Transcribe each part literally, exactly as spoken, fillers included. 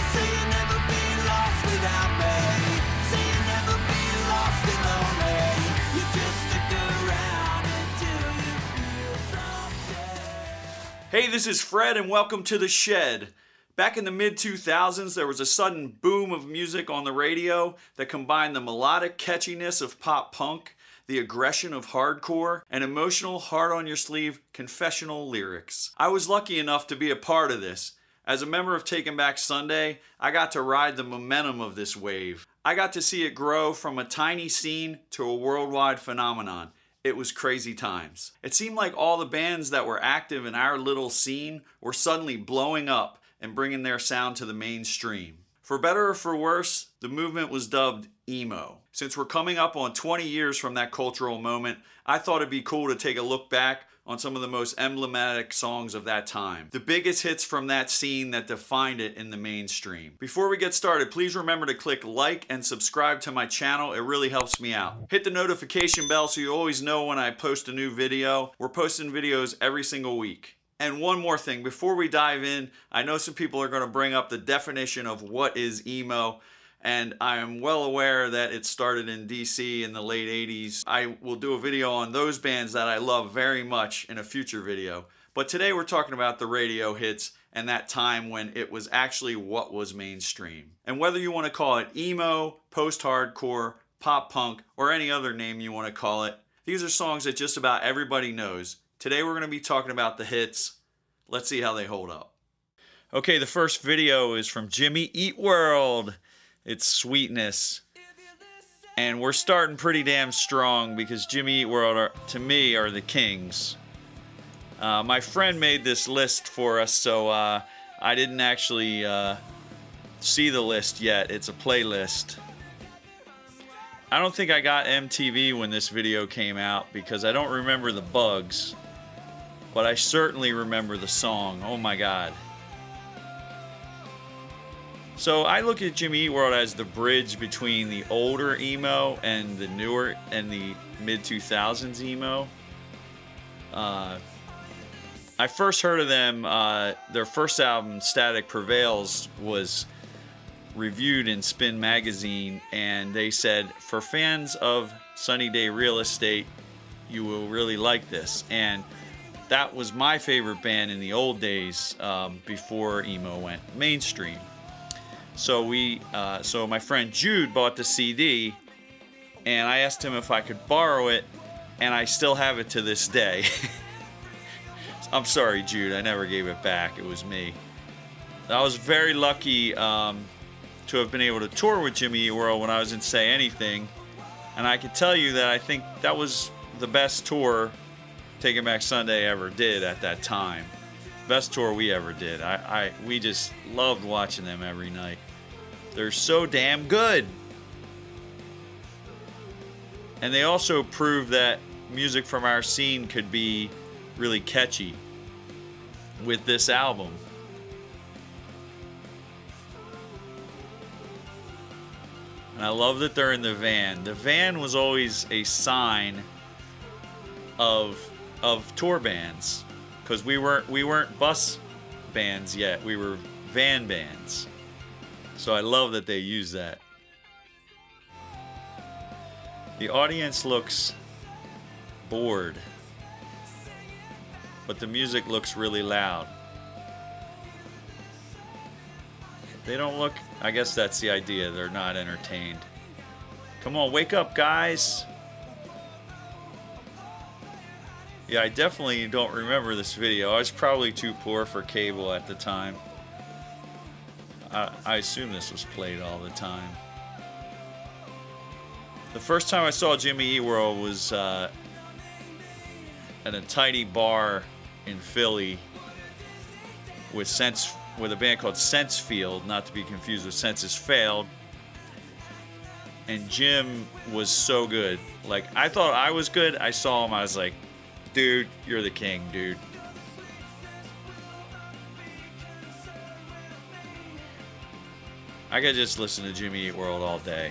Say you'll never be lost without me. Say you'll never be lost and lonely. You just stick around until you feel someday. Hey, this is Fred and welcome to The Shed. Back in the mid two thousands, there was a sudden boom of music on the radio that combined the melodic catchiness of pop punk, the aggression of hardcore, and emotional, hard-on-your-sleeve, confessional lyrics. I was lucky enough to be a part of this. As a member of Taking Back Sunday, I got to ride the momentum of this wave. I got to see it grow from a tiny scene to a worldwide phenomenon. It was crazy times. It seemed like all the bands that were active in our little scene were suddenly blowing up and bringing their sound to the mainstream. For better or for worse, the movement was dubbed emo. Since we're coming up on twenty years from that cultural moment, I thought it'd be cool to take a look back on some of the most emblematic songs of that time. The biggest hits from that scene that defined it in the mainstream. Before we get started, please remember to click like and subscribe to my channel. It really helps me out. Hit the notification bell so you always know when I post a new video. We're posting videos every single week. And one more thing, before we dive in, I know some people are going to bring up the definition of what is emo, and I am well aware that it started in D C in the late eighties. I will do a video on those bands that I love very much in a future video. But today we're talking about the radio hits and that time when it was actually what was mainstream. And whether you want to call it emo, post-hardcore, pop punk, or any other name you want to call it, these are songs that just about everybody knows. Today we're going to be talking about the hits. Let's see how they hold up. Okay, the first video is from Jimmy Eat World. It's Sweetness. And we're starting pretty damn strong because Jimmy Eat World, are, to me, are the kings. Uh, my friend made this list for us, so uh, I didn't actually uh, see the list yet. It's a playlist. I don't think I got M T V when this video came out because I don't remember the bugs. But I certainly remember the song. Oh my God. So I look at Jimmy Eat World as the bridge between the older emo and the newer and the mid two thousands emo. Uh, I first heard of them, uh, their first album, Static Prevails, was reviewed in Spin Magazine, and they said, for fans of Sunny Day Real Estate, you will really like this. And that was my favorite band in the old days, um, before emo went mainstream. So we, uh, so my friend Jude bought the C D, and I asked him if I could borrow it, and I still have it to this day. I'm sorry, Jude, I never gave it back. It was me. I was very lucky um, to have been able to tour with Jimmy Eat World when I was in Say Anything, and I can tell you that I think that was the best tour Taking Back Sunday ever did at that time. Best tour we ever did. I, I we just loved watching them every night. They're so damn good. And they also proved that music from our scene could be really catchy with this album. And I love that they're in the van. The van was always a sign of of tour bands, because we weren't we weren't bus bands yet. We were van bands. So I love that they use that. The audience looks bored, but the music looks really loud. They don't look, I guess that's the idea, they're not entertained. Come on, wake up, guys. Yeah, I definitely don't remember this video. I was probably too poor for cable at the time. I, I assume this was played all the time. The first time I saw Jimmy Eat World was uh, at a tiny bar in Philly with Sense, with a band called Sensefield, not to be confused with Senses Failed. And Jim was so good. Like, I thought I was good. I saw him, I was like, dude, you're the king, dude. I could just listen to Jimmy Eat World all day.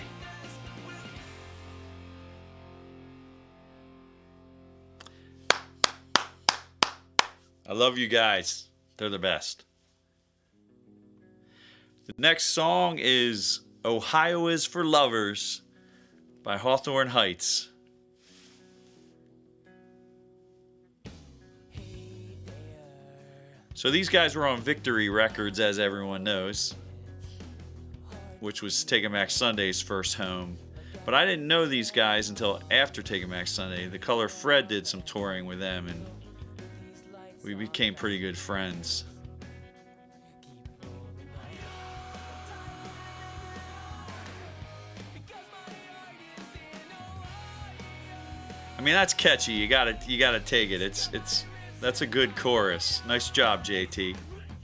I love you guys. They're the best. The next song is Ohio is for Lovers by Hawthorne Heights. So these guys were on Victory Records, as everyone knows, which was Take 'Em Back Sunday's first home. But I didn't know these guys until after Take 'Em Back Sunday. The Color Fred did some touring with them, and we became pretty good friends. I mean, that's catchy. You gotta, you gotta take it. It's, it's, that's a good chorus. Nice job, J T.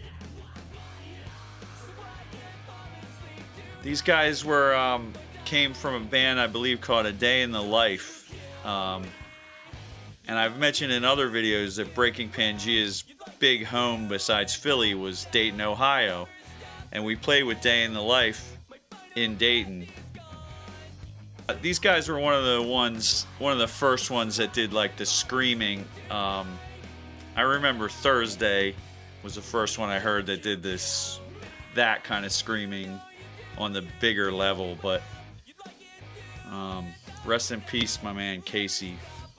These guys were um, came from a band I believe called A Day in the Life, um, and I've mentioned in other videos that Breaking Pangea's big home besides Philly was Dayton, Ohio, and we played with Day in the Life in Dayton. These guys were one of the ones, one of the first ones that did like the screaming. Um, I remember Thursday was the first one I heard that did this, that kind of screaming on the bigger level. But um, rest in peace, my man Casey.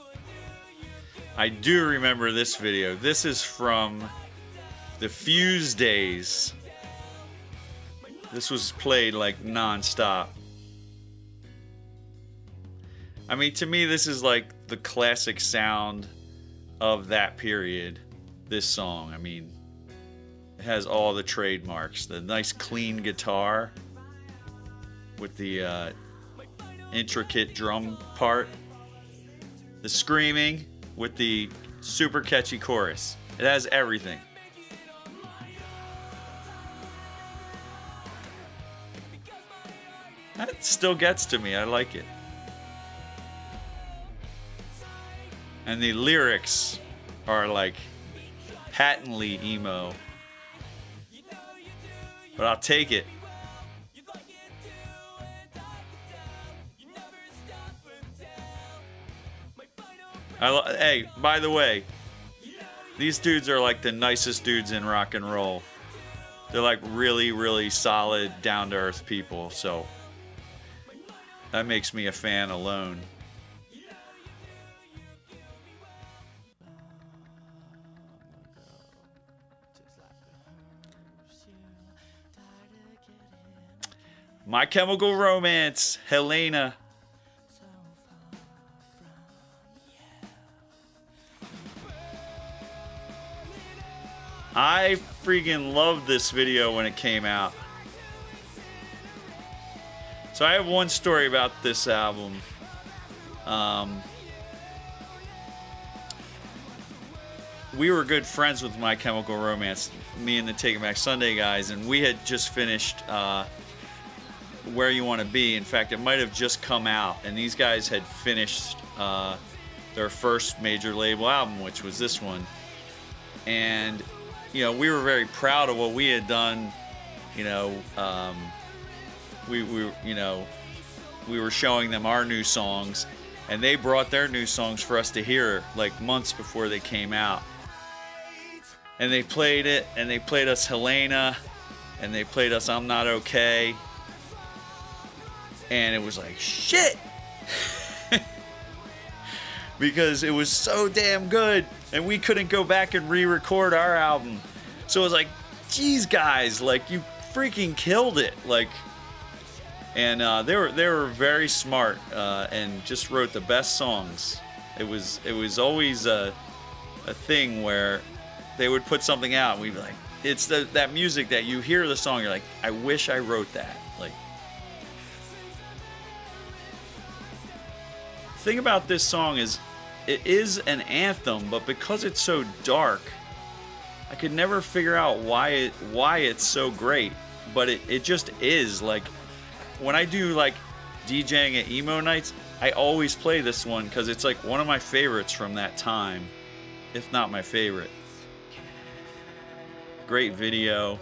I do remember this video. This is from the Fuse days. This was played like non-stop. I mean, to me, this is like the classic sound of that period, this song. I mean, it has all the trademarks. The nice clean guitar with the uh, intricate drum part. The screaming with the super catchy chorus. It has everything. That still gets to me. I like it. And the lyrics are like patently emo. But I'll take it. I, hey, by the way, these dudes are like the nicest dudes in rock and roll. They're like really, really solid, down-to-earth people. So that makes me a fan alone. My Chemical Romance, Helena. I freaking loved this video when it came out. So I have one story about this album. Um, we were good friends with My Chemical Romance, me and the Take 'Em Back Sunday guys, and we had just finished uh, Where You Want to Be. In fact, it might have just come out, and these guys had finished uh, their first major label album, which was this one. And you know, we were very proud of what we had done. You know, um, we, we, you know, we were showing them our new songs, and they brought their new songs for us to hear like months before they came out. And they played it, and they played us Helena, and they played us I'm Not Okay. And it was like, shit! Because it was so damn good, and we couldn't go back and re-record our album. So it was like, geez, guys, like, you freaking killed it. Like, and uh, they were they were very smart uh, and just wrote the best songs. It was it was always a, a thing where they would put something out, and we'd be like, it's the, that music that you hear the song, you're like, I wish I wrote that. Like, the thing about this song is, it is an anthem, but because it's so dark, I could never figure out why it why it's so great. But it, it just is. Like, when I do like DJing at emo nights, I always play this one because it's like one of my favorites from that time, if not my favorite. Great video.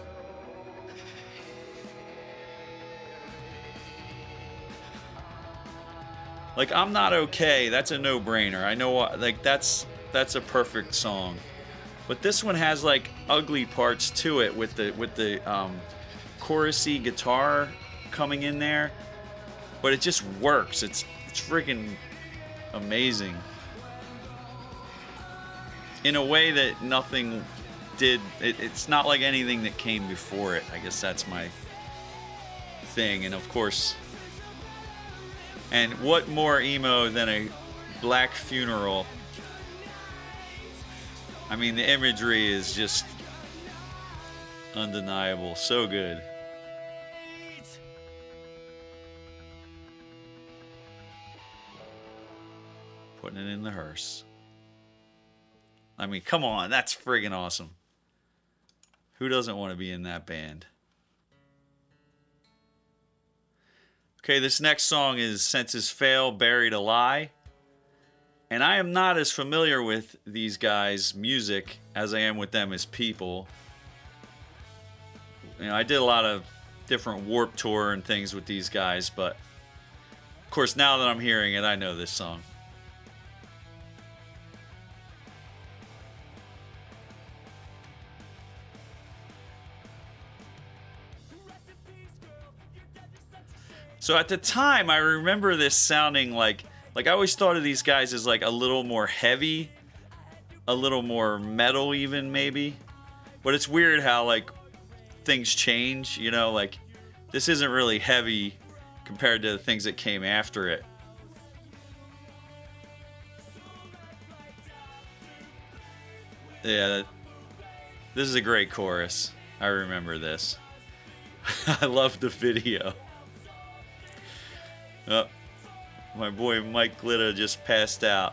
Like, I'm Not Okay, that's a no-brainer. I know what, like, that's that's a perfect song. But this one has like ugly parts to it with the with the um, chorusy guitar coming in there, but it just works. It's it's freaking amazing in a way that nothing did. It, it's not like anything that came before it. I guess that's my thing. And of course, and what more emo than a black funeral? I mean, the imagery is just undeniable. So good. Putting it in the hearse. I mean, come on. That's friggin' awesome. Who doesn't want to be in that band? Okay, this next song is Senses Fail, Buried a Lie. And I am not as familiar with these guys' music as I am with them as people. You know, I did a lot of different Warped Tour and things with these guys, but of course, now that I'm hearing it, I know this song. So at the time, I remember this sounding like, like I always thought of these guys as like a little more heavy, a little more metal even maybe. But it's weird how like things change, you know, like this isn't really heavy compared to the things that came after it. Yeah, this is a great chorus. I remember this. I love the video. Oh, my boy Mike Glitta just passed out.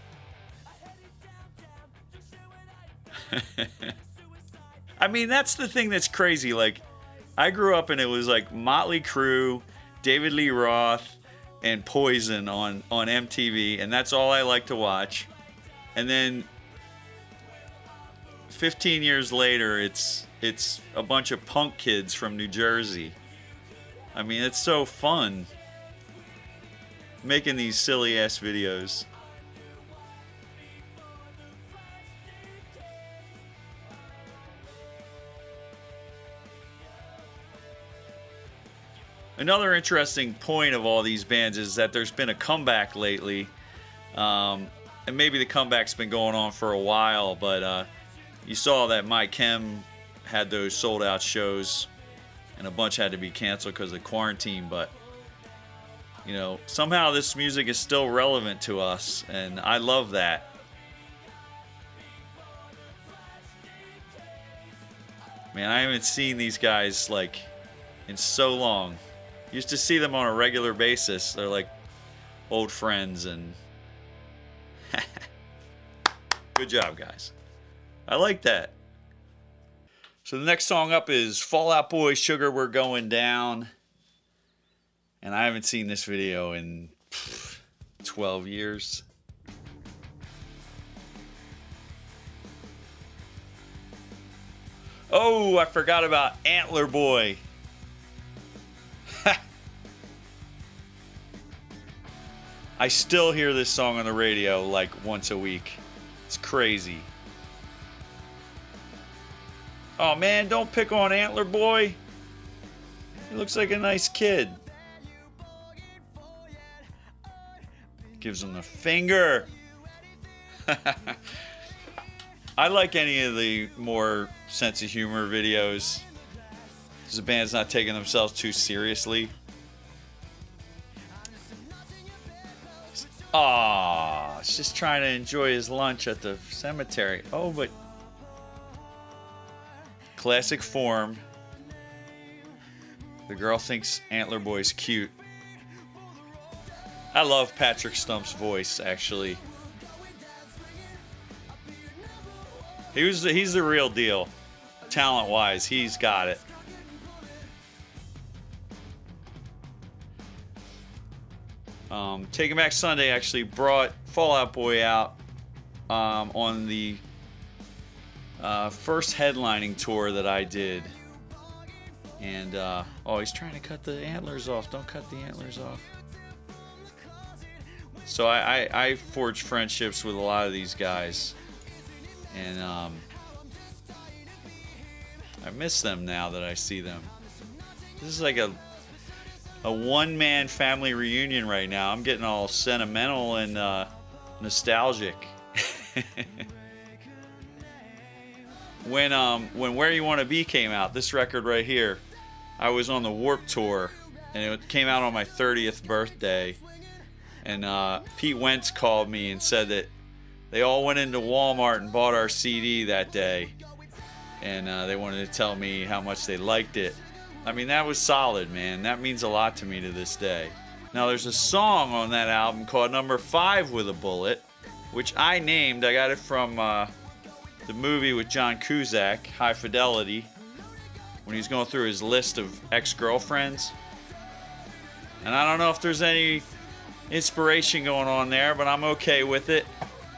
I mean, that's the thing that's crazy. Like, I grew up and it was like Motley Crue, David Lee Roth, and Poison on, on M T V, and that's all I like to watch. And then fifteen years later, it's it's a bunch of punk kids from New Jersey. I mean, it's so fun making these silly ass videos. Another interesting point of all these bands is that there's been a comeback lately. Um, and maybe the comeback's been going on for a while, but uh, you saw that My Chem had those sold out shows and a bunch had to be canceled because of quarantine, but you know, somehow this music is still relevant to us, and I love that. Man, I haven't seen these guys like in so long. Used to see them on a regular basis. They're like old friends, and good job, guys. I like that. So the next song up is Fall Out Boy, Sugar We're Going Down. And I haven't seen this video in pff, twelve years. Oh, I forgot about Antler Boy. I still hear this song on the radio like once a week. It's crazy. Oh man, don't pick on Antler Boy. He looks like a nice kid. Gives him the finger. I like any of the more sense of humor videos. Because the band's not taking themselves too seriously. Aw, he's just trying to enjoy his lunch at the cemetery. Oh, but classic form. The girl thinks Antler Boy's cute. I love Patrick Stump's voice, actually. He was the, he's the real deal. Talent-wise, he's got it. Um, Taking Back Sunday actually brought Fall Out Boy out um, on the uh, first headlining tour that I did. And, uh, oh, he's trying to cut the antlers off. Don't cut the antlers off. So I, I, I forged friendships with a lot of these guys. And um, I miss them now that I see them. This is like a a one-man family reunion right now. I'm getting all sentimental and uh, nostalgic. when um when Where You Want to Be came out, this record right here, I was on the Warped Tour, and it came out on my thirtieth birthday. And uh, Pete Wentz called me and said that they all went into Walmart and bought our C D that day, and uh, they wanted to tell me how much they liked it. I mean, that was solid, man. That means a lot to me to this day. Now, there's a song on that album called Number Five with a Bullet, which I named. I got it from uh, the movie with John Cusack, High Fidelity, when he's going through his list of ex-girlfriends. And I don't know if there's any inspiration going on there, but I'm okay with it.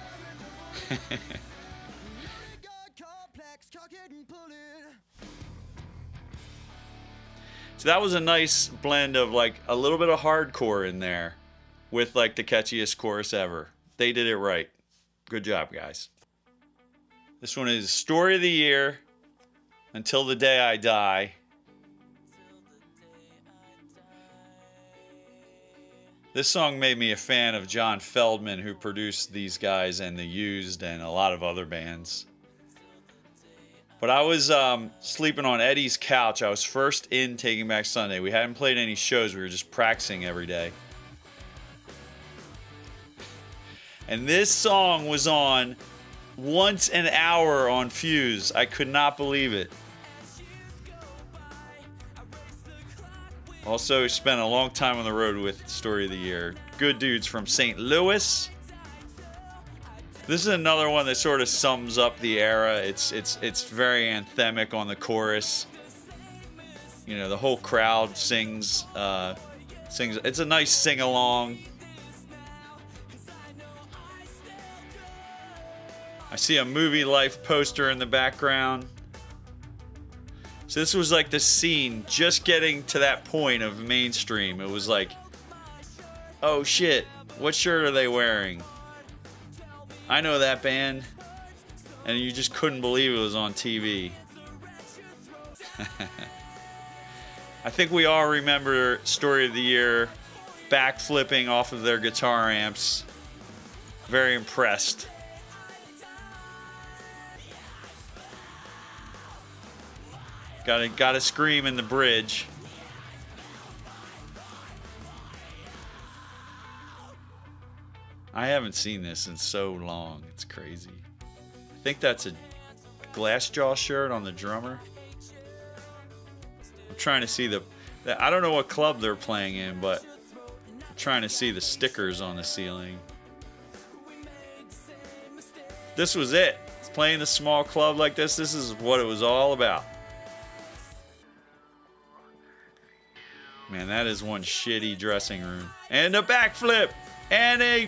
So that was a nice blend of like a little bit of hardcore in there with like the catchiest chorus ever. They did it right. Good job, guys. This one is Story of the Year, Until the Day I Die. This song made me a fan of John Feldman, who produced these guys and The Used and a lot of other bands. But I was um, sleeping on Eddie's couch. I was first in Taking Back Sunday. We hadn't played any shows. We were just practicing every day. And this song was on once an hour on Fuse. I could not believe it. Also spent a long time on the road with Story of the Year. Good dudes from Saint Louis. This is another one that sort of sums up the era. It's it's it's very anthemic on the chorus. You know, the whole crowd sings uh, sings. It's a nice sing along. I see a Movie Life poster in the background. So this was like the scene just getting to that point of mainstream. It was like, oh shit, what shirt are they wearing? I know that band. And you just couldn't believe it was on T V. I think we all remember Story of the Year backflipping off of their guitar amps. Very impressed. Gotta, gotta scream in the bridge. I haven't seen this in so long. It's crazy. I think that's a Glassjaw shirt on the drummer. I'm trying to see the... I don't know what club they're playing in, but I'm trying to see the stickers on the ceiling. This was it. Playing a small club like this, this is what it was all about. Man, that is one shitty dressing room. And a backflip! And a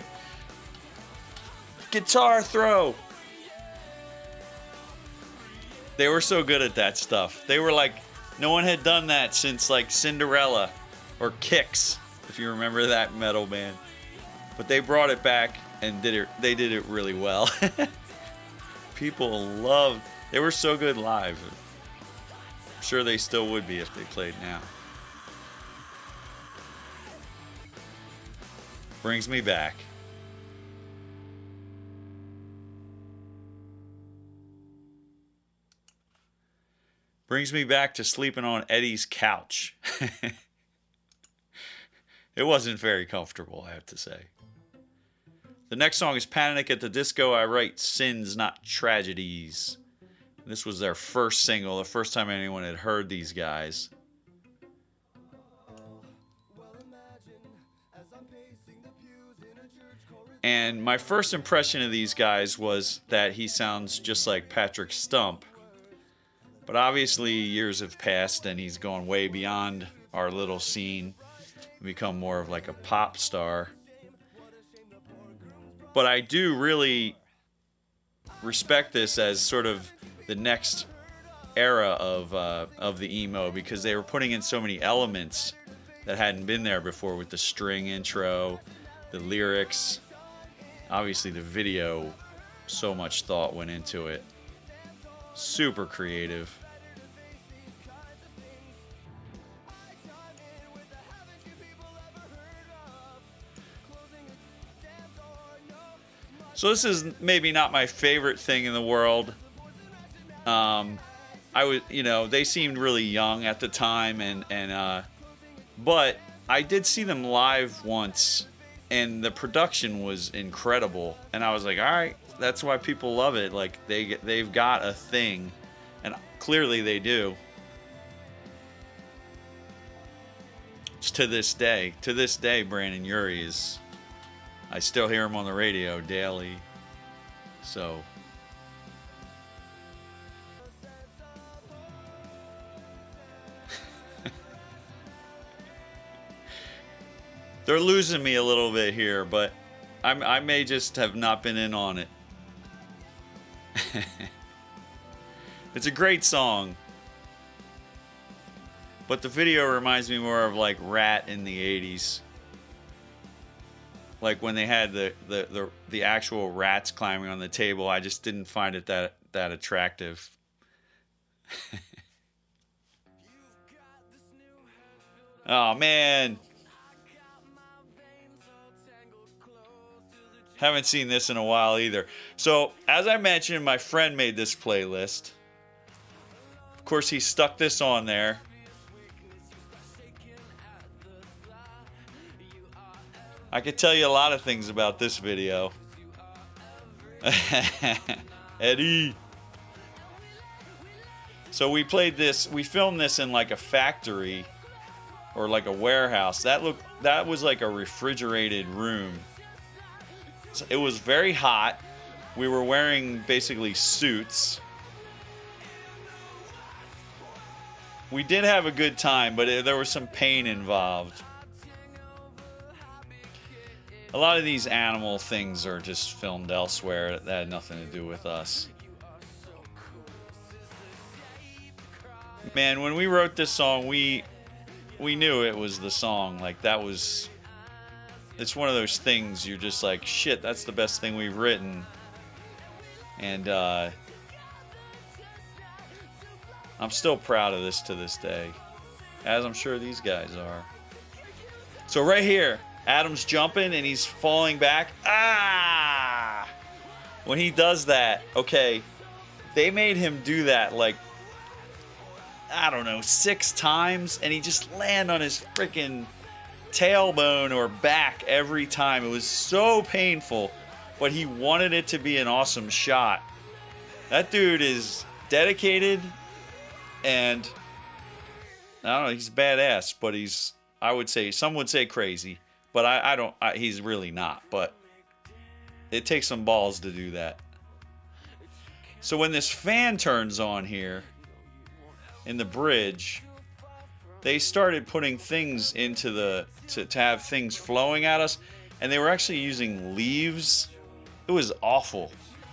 guitar throw! They were so good at that stuff. They were like, no one had done that since like Cinderella or Kicks, if you remember that metal band. But they brought it back and did it. They did it really well. People loved. They were so good live. I'm sure they still would be if they played now. Brings me back. Brings me back to sleeping on Eddie's couch. It wasn't very comfortable, I have to say. The next song is Panic at the Disco. I Write Sins, Not Tragedies. This was their first single, the first time anyone had heard these guys. And my first impression of these guys was that he sounds just like Patrick Stump. But obviously years have passed and he's gone way beyond our little scene and become more of like a pop star. But I do really respect this as sort of the next era of uh, of the emo, because they were putting in so many elements that hadn't been there before with the string intro, the lyrics. Obviously the video, so much thought went into it. Super creative. So this is maybe not my favorite thing in the world. Um, I was, you know, they seemed really young at the time, and and uh, but I did see them live once, and the production was incredible. And I was like, all right, that's why people love it. Like they they've got a thing, and clearly they do. It's to this day, to this day, Brandon Urie is. I still hear him on the radio daily. So. They're losing me a little bit here, but I'm, I may just have not been in on it. It's a great song. But the video reminds me more of like Rat in the eighties. Like when they had the, the, the, the actual rats climbing on the table, I just didn't find it that, that attractive. Oh, man. Haven't seen this in a while either. So, as I mentioned, my friend made this playlist. Of course, he stuck this on there. I could tell you a lot of things about this video. Eddie. So we played this, we filmed this in like a factory or like a warehouse. That looked, that was like a refrigerated room. So it was very hot. We were wearing basically suits. We did have a good time, but it, there was some pain involved. A lot of these animal things are just filmed elsewhere that had nothing to do with us. Man, when we wrote this song, we we knew it was the song. Like, that was... It's one of those things you're just like, shit, that's the best thing we've written. And, uh... I'm still proud of this to this day. As I'm sure these guys are. So right here... Adam's jumping and he's falling back. Ah! When he does that, okay, they made him do that like, I don't know, six times, and he just land on his freaking tailbone or back every time. It was so painful, but he wanted it to be an awesome shot. That dude is dedicated, and I don't know, he's badass, but he's, I would say, some would say crazy. But I, I don't, I, he's really not. But it takes some balls to do that. So when this fan turns on here in the bridge, they started putting things into the, to, to have things flowing at us. And they were actually using leaves. It was awful.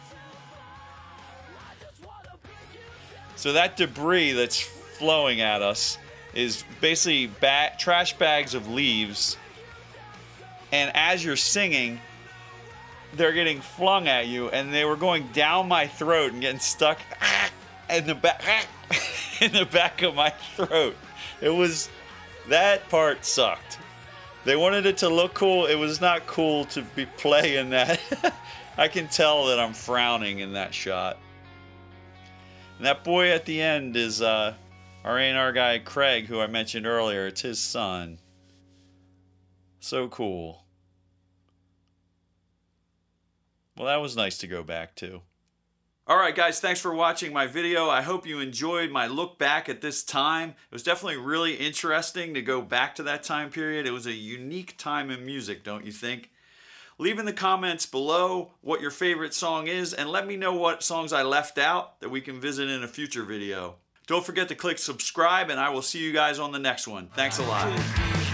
So that debris that's flowing at us is basically ba- trash bags of leaves. And as you're singing, they're getting flung at you, and they were going down my throat and getting stuck in the back in the back of my throat. It was, that part sucked. They wanted it to look cool. It was not cool to be playing that. I can tell that I'm frowning in that shot. And that boy at the end is uh, our A and R guy Craig, who I mentioned earlier. It's his son. So cool. Well, that was nice to go back to. Alright guys, thanks for watching my video. I hope you enjoyed my look back at this time. It was definitely really interesting to go back to that time period. It was a unique time in music, don't you think? Leave in the comments below what your favorite song is, and let me know what songs I left out that we can visit in a future video. Don't forget to click subscribe, and I will see you guys on the next one. Thanks a lot.